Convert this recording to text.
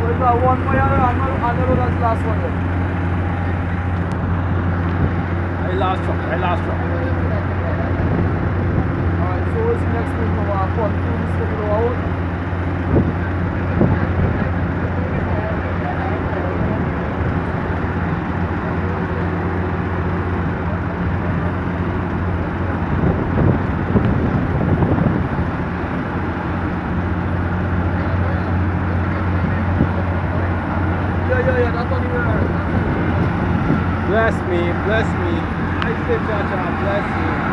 it's one for you and that's the last one then. Last truck. Alright, so what's the next move now? Put this thing out. Yeah, that's what you heard. Bless me. I say, Cha-Cha, bless me.